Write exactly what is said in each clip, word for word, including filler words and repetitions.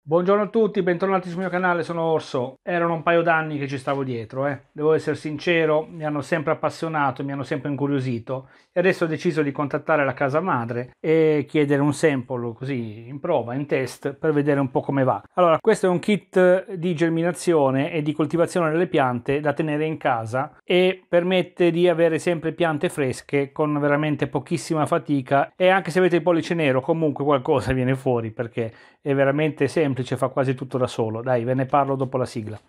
Buongiorno a tutti, bentornati sul mio canale, sono Orso. Erano un paio d'anni che ci stavo dietro, eh. Devo essere sincero, mi hanno sempre appassionato, mi hanno sempre incuriosito e adesso ho deciso di contattare la casa madre e chiedere un sample così in prova, in test, per vedere un po' come va. Allora, questo è un kit di germinazione e di coltivazione delle piante da tenere in casa e permette di avere sempre piante fresche con veramente pochissima fatica, e anche se avete il pollice nero comunque qualcosa viene fuori perché è veramente semplice, fa quasi tutto da solo. Dai, ve ne parlo dopo la sigla.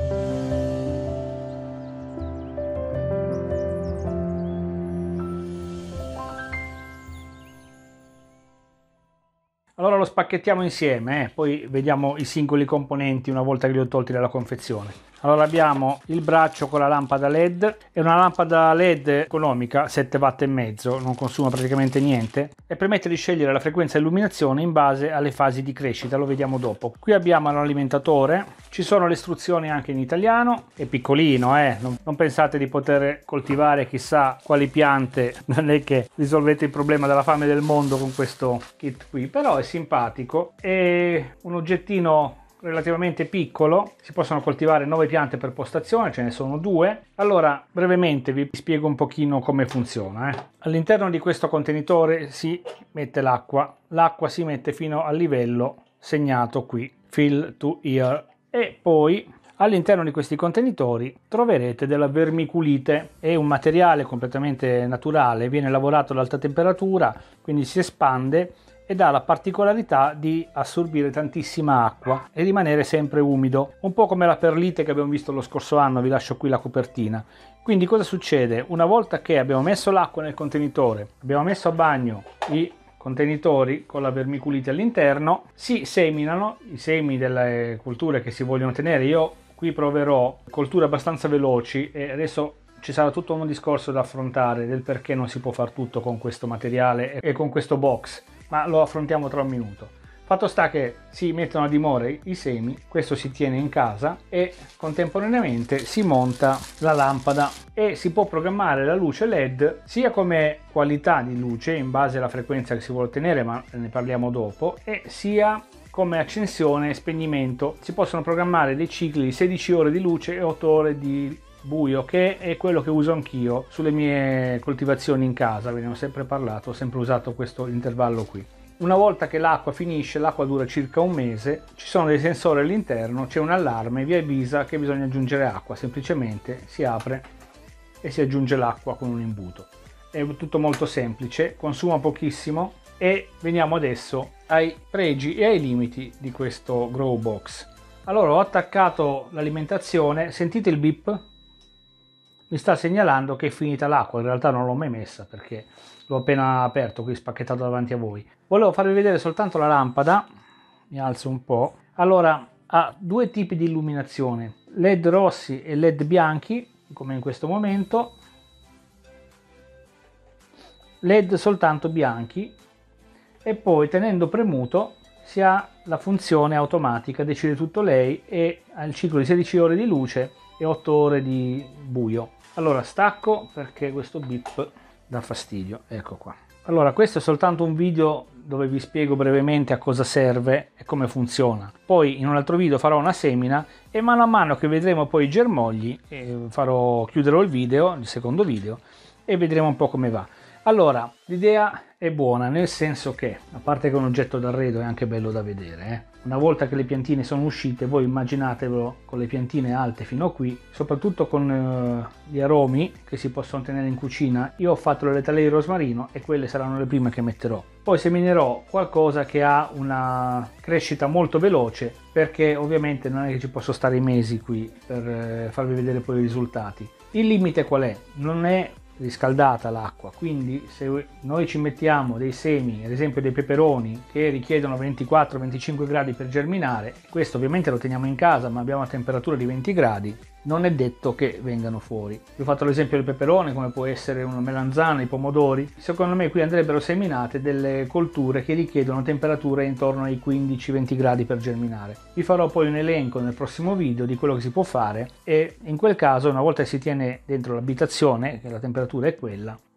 Allora lo spacchettiamo insieme, eh? Poi vediamo i singoli componenti una volta che li ho tolti dalla confezione. Allora abbiamo il braccio con la lampada led, è una lampada led economica, sette watt e mezzo, non consuma praticamente niente e permette di scegliere la frequenza di illuminazione in base alle fasi di crescita, lo vediamo dopo. Qui abbiamo l'alimentatore, ci sono le istruzioni anche in italiano, è piccolino, eh? non, non pensate di poter coltivare chissà quali piante, non è che risolvete il problema della fame del mondo con questo kit qui, però è simpatico, è un oggettino relativamente piccolo, si possono coltivare nove piante per postazione, ce ne sono due. Allora brevemente vi spiego un pochino come funziona. Eh. All'interno di questo contenitore si mette l'acqua, l'acqua si mette fino al livello segnato qui, fill to here, e poi all'interno di questi contenitori troverete della vermiculite, è un materiale completamente naturale, viene lavorato ad alta temperatura, quindi si espande ed ha la particolarità di assorbire tantissima acqua e rimanere sempre umido, un po' come la perlite che abbiamo visto lo scorso anno. Vi lascio qui la copertina. Quindi cosa succede? Una volta che abbiamo messo l'acqua nel contenitore, abbiamo messo a bagno i contenitori con la vermiculite all'interno, si seminano i semi delle colture che si vogliono tenere. Io qui proverò colture abbastanza veloci e adesso ci sarà tutto un discorso da affrontare del perché non si può fare tutto con questo materiale e con questo box, ma lo affrontiamo tra un minuto. Fatto sta che si mettono a dimora i semi, questo si tiene in casa e contemporaneamente si monta la lampada e si può programmare la luce led sia come qualità di luce in base alla frequenza che si vuole ottenere, ma ne parliamo dopo, e sia come accensione e spegnimento. Si possono programmare dei cicli di sedici ore di luce e otto ore di buio, che è quello che uso anch'io sulle mie coltivazioni in casa. Ve ne ho sempre parlato, ho sempre usato questo intervallo qui. Una volta che l'acqua finisce, l'acqua dura circa un mese, ci sono dei sensori all'interno, c'è un allarme, vi avvisa che bisogna aggiungere acqua, semplicemente si apre e si aggiunge l'acqua con un imbuto. È tutto molto semplice, consuma pochissimo. E veniamo adesso ai pregi e ai limiti di questo grow box. Allora ho attaccato l'alimentazione, sentite il beep? Mi sta segnalando che è finita l'acqua. In realtà non l'ho mai messa perché l'ho appena aperto qui, spacchettato davanti a voi. Volevo farvi vedere soltanto la lampada, mi alzo un po'. Allora ha due tipi di illuminazione, led rossi e led bianchi, come in questo momento, led soltanto bianchi, e poi tenendo premuto si ha la funzione automatica, decide tutto lei e ha il ciclo di sedici ore di luce e otto ore di buio. Allora stacco perché questo beep dà fastidio, ecco qua. Allora questo è soltanto un video dove vi spiego brevemente a cosa serve e come funziona. Poi in un altro video farò una semina e mano a mano che vedremo poi i germogli eh, farò, chiuderò il video, il secondo video, e vedremo un po' come va. Allora, l'idea è buona, nel senso che, a parte che è un oggetto d'arredo, è anche bello da vedere, eh? Una volta che le piantine sono uscite, voi immaginatevelo con le piantine alte fino a qui, soprattutto con eh, gli aromi che si possono tenere in cucina. Io ho fatto le talee di rosmarino e quelle saranno le prime che metterò. Poi seminerò qualcosa che ha una crescita molto veloce, perché ovviamente non è che ci posso stare i mesi qui per eh, farvi vedere poi i risultati. Il limite qual è? Non è riscaldata l'acqua, quindi se noi ci mettiamo dei semi, ad esempio dei peperoni che richiedono ventiquattro venticinque gradi per germinare, questo ovviamente lo teniamo in casa ma abbiamo una temperatura di venti gradi, non è detto che vengano fuori. Vi ho fatto l'esempio del peperone, come può essere una melanzana, i pomodori. Secondo me qui andrebbero seminate delle colture che richiedono temperature intorno ai quindici venti gradi per germinare. Vi farò poi un elenco nel prossimo video di quello che si può fare e in quel caso, una volta che si tiene dentro l'abitazione, che la temperatura è quella,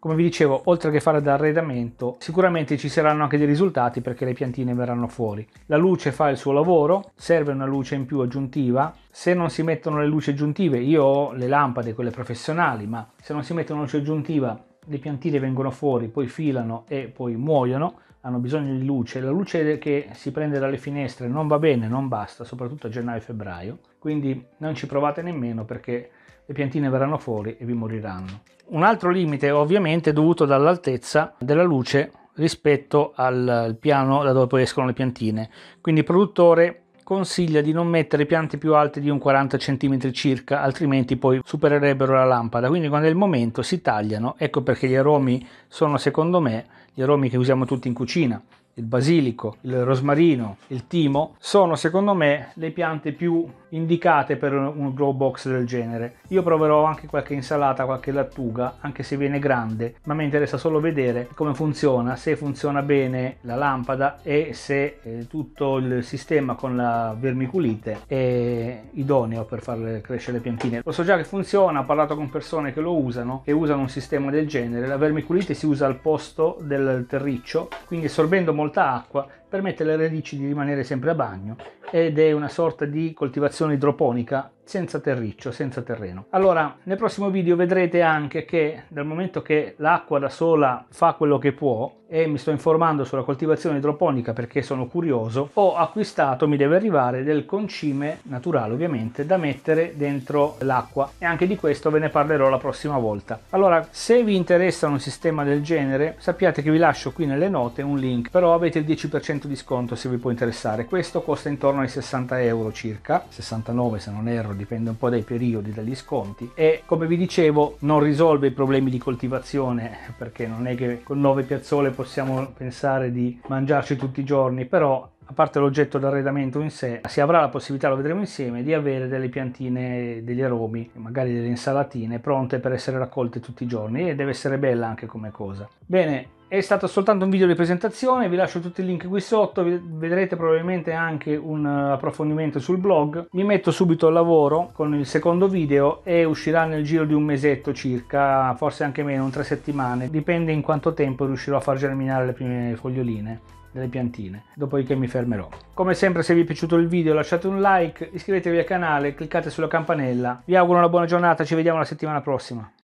come vi dicevo, oltre che fare da arredamento, sicuramente ci saranno anche dei risultati perché le piantine verranno fuori. La luce fa il suo lavoro, serve una luce in più aggiuntiva. Se non si mettono le luci aggiuntive, io ho le lampade, quelle professionali, ma se non si mette una luce aggiuntiva le piantine vengono fuori, poi filano e poi muoiono, hanno bisogno di luce. La luce che si prende dalle finestre non va bene, non basta, soprattutto a gennaio e febbraio, quindi non ci provate nemmeno perché le piantine verranno fuori e vi moriranno. Un altro limite ovviamente è dovuto dall'altezza della luce rispetto al, al piano da dove poi escono le piantine, quindi il produttore consiglia di non mettere piante più alte di un quaranta centimetri circa, altrimenti poi supererebbero la lampada. Quindi quando è il momento si tagliano. Ecco perché gli aromi sono, secondo me, gli aromi che usiamo tutti in cucina, il basilico, il rosmarino, il timo, sono secondo me le piante più indicate per un grow box del genere. Io proverò anche qualche insalata, qualche lattuga, anche se viene grande, ma mi interessa solo vedere come funziona, se funziona bene la lampada e se eh, tutto il sistema con la vermiculite è idoneo per far crescere le piantine. Lo so già che funziona, ho parlato con persone che lo usano, che usano un sistema del genere. La vermiculite si usa al posto del terriccio, quindi assorbendo molta acqua permette alle radici di rimanere sempre a bagno ed è una sorta di coltivazione idroponica senza terriccio, senza terreno. Allora, nel prossimo video vedrete anche che dal momento che l'acqua da sola fa quello che può e mi sto informando sulla coltivazione idroponica perché sono curioso, ho acquistato, mi deve arrivare, del concime naturale ovviamente da mettere dentro l'acqua e anche di questo ve ne parlerò la prossima volta. Allora, se vi interessa un sistema del genere, sappiate che vi lascio qui nelle note un link, però avete il dieci per cento di sconto se vi può interessare. Questo costa intorno ai sessanta euro circa, sessantanove se non erro, dipende un po' dai periodi, dagli sconti, e come vi dicevo non risolve i problemi di coltivazione perché non è che con nove piazzole possiamo pensare di mangiarci tutti i giorni, però a parte l'oggetto d'arredamento in sé, si avrà la possibilità, lo vedremo insieme, di avere delle piantine, degli aromi, magari delle insalatine pronte per essere raccolte tutti i giorni, e deve essere bella anche come cosa. Bene, è stato soltanto un video di presentazione, vi lascio tutti i link qui sotto, vedrete probabilmente anche un approfondimento sul blog. Mi metto subito al lavoro con il secondo video e uscirà nel giro di un mesetto circa, forse anche meno, un tre settimane, dipende in quanto tempo riuscirò a far germinare le prime foglioline delle piantine, dopodiché mi fermerò. Come sempre, se vi è piaciuto il video lasciate un like, iscrivetevi al canale, cliccate sulla campanella. Vi auguro una buona giornata, ci vediamo la settimana prossima.